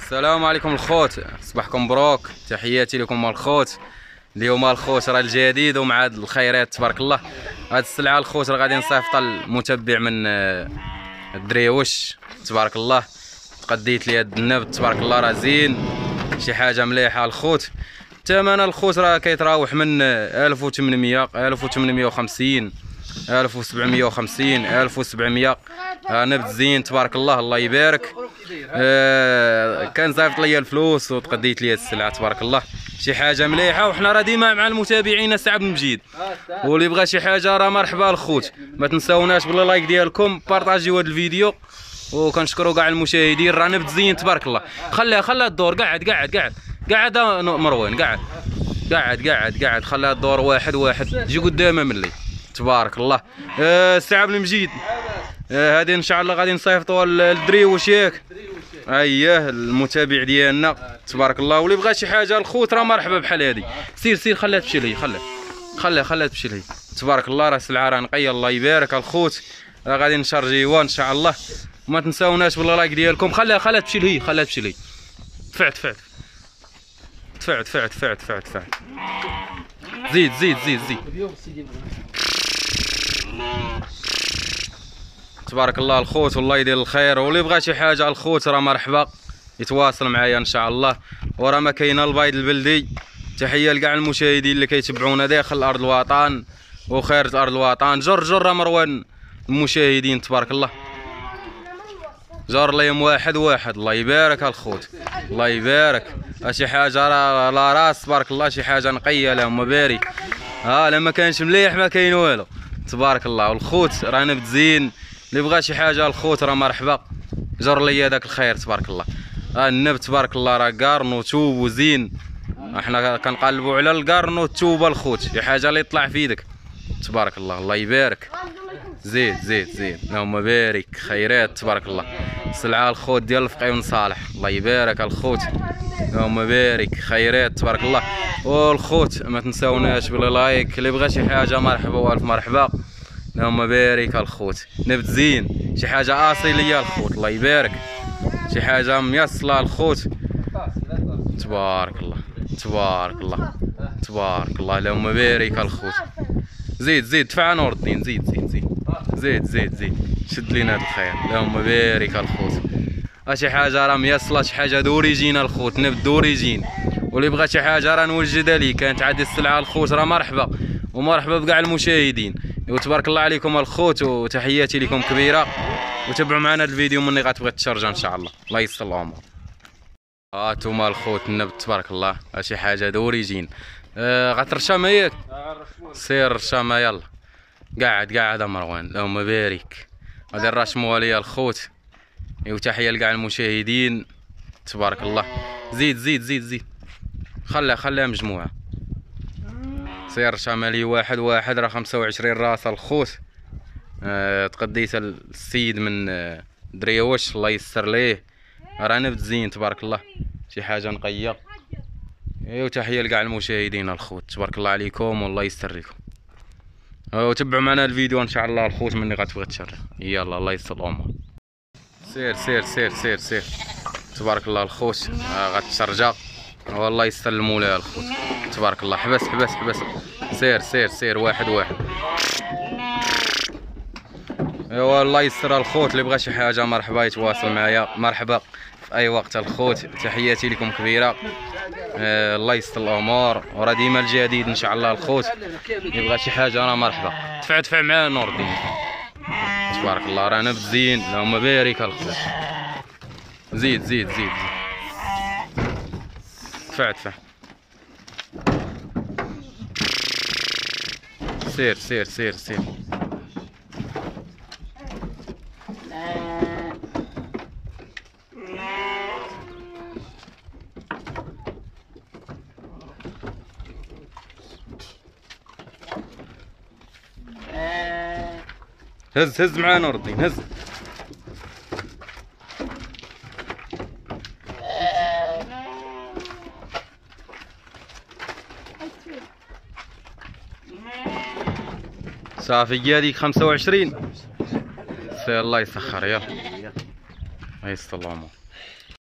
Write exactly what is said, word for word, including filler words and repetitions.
السلام عليكم الخوت، صباحكم مبروك، تحياتي لكم الخوت. اليوم الخوت راه الجديد ومع هاد الخيرات تبارك الله. هاد السلعه الخوت راه غادي نصيفطها المتبع من الدريوش تبارك الله. تقديت لي هاد النبت تبارك الله راه زين، شي حاجه مليحه الخوت. الثمن الخوت راه كيتراوح من ألف وثمنمية ألف وثمنمية وخمسين ألف وسبعمية وخمسين ألف وسبعمية. آه نبت زين تبارك الله، الله يبارك. آه كان صيفط لي الفلوس وتقديت لي السلعه تبارك الله، شي حاجه مليحه. وحنا راه ديما مع المتابعين سعد بن مجيد، واللي بغى شي حاجه راه مرحبا الخوت. ما تنساوناش باللايك ديالكم، بارطاجيو هذا الفيديو، وكنشكروا كاع المشاهدين. راه نبت زين تبارك الله. خليها خليها الدور، قاعد قاعد قاعد قاعد مروان، قاعد قاعد قاعد قاعد خليها الدور واحد واحد، جي قدامه ملي تبارك الله. آه سعد بن مجيد، آه هذه ان شاء الله غادي نصيفطوها للدريوش ياك. اييه المتابع ديالنا تبارك الله، واللي بغى شي حاجه الخوت راه مرحبا بحال هذه. سير سير خليها تمشي لهي، خليها خليها خليها تمشي لهي تبارك الله. راه سلعه راه نقيه، الله يبارك الخوت. راه غادي نشارجيوها ان شاء الله. وما تنساوناش باللايك ديالكم. خليها خليها تمشي لهي، خليها تمشي لهي. دفع دفع دفع دفع دفع دفع دفع زيد زيد زيد زيد تبارك الله الخوت، والله يدير الخير. واللي بغى شي حاجه الخوت راه مرحبا يتواصل معايا ان شاء الله. وراه ما كاينه البيض البلدي. تحيه لكاع المشاهدين اللي كيتبعونا داخل ارض الوطن وخارج ارض الوطن. جر جر مروان المشاهدين تبارك الله، جر ليهم واحد واحد، الله يبارك الخوت، الله يبارك. شي حاجه راه لا راس تبارك الله، شي حاجه نقيه اللهم بارك. ها لما كانش مليح ما كاين والو تبارك الله. والخوت راه نبت زين، اللي بغى شي حاجه الخوت راه مرحبا، جر لي هذاك الخير تبارك الله. ها النبت تبارك الله راه قارن وتوب وزين. احنا كنقلبوا على القرن والتوبه الخوت، شي حاجه اللي يطلع في يدك تبارك الله، الله يبارك. زيد زيد زيد اللهم بارك، خيرات تبارك الله. سلعه الخوت ديال الفقيه بن صالح، الله يبارك الخوت، اللهم بارك، خيرات تبارك الله. والخوت ما تنساوناش باللايك، اللي بغى شي حاجه مرحبا والف مرحبا، اللهم بارك الخوت. نبت زين، شي حاجه اصيليه الخوت، الله يبارك، شي حاجه ميصله الخوت تبارك الله تبارك الله تبارك الله، اللهم بارك الخوت. زيد زيد دفع نور الدين، زيد زيد زيد زيد زيد زيد شد لينا هذا الخير، اللهم بارك الخوت. شي حاجه راه ميصله، شي حاجه دوريجين الخوت، نبت دوريجين. واللي بغى شي حاجه راه نوجدها ليه. كانت عندي السلعه الخوت راه مرحبا، ومرحبا بكاع المشاهدين. وتبارك الله عليكم الخوت، وتحياتي لكم كبيره. وتابعوا معنا هذا الفيديو مني غتبغي تشارجا ان شاء الله، الله يسر الامور. ها انتوما الخوت النبت تبارك الله، شي حاجه دوريجين. آه غترشام ياك، سير رشامه يلا. قاعد قاعد مروان، اللهم بارك. غادي نرشموها ليا الخوت. وتحيه لكاع المشاهدين تبارك الله. زيد زيد زيد زيد خليها خليها مجموعه. سير شمالي واحد واحد راه خمسة وعشرين راس الخوت. أه تقديت السيد من أه دريوش، الله يسر ليه. راه نبت زين تبارك الله، شي حاجه نقيه. وتحيه لكاع المشاهدين الخوت، تبارك الله عليكم والله يسر لكم. وتبعوا معنا الفيديو ان شاء الله الخوت مني غتبغي تشرف. يلا الله يسر الامور. سير سير سير سير سير تبارك الله الخوت. آه غتشرجا والله يسر المولى الخوت تبارك الله. حبس حبس حبس، سير سير سير واحد واحد. ايوا الله يسر الخوت، اللي بغى شي حاجه مرحبا يتواصل معايا، مرحبا في اي وقت الخوت. تحياتي لكم كبيره. آه الله يسر الامور، وراه ديما الجديد ان شاء الله الخوت. اللي بغى شي حاجه راه مرحبا. دفع دفع معاه نور الدين تبارك الله. راه نبت زين، اللهم بارك الخوت. زيد زيد زيد زيد دفع دفع سير سير سير سير هز هز معاه نور الدين، هز. صافي هذيك خمسة وعشرين. سير الله يسخر، يلا الله يستر الامور.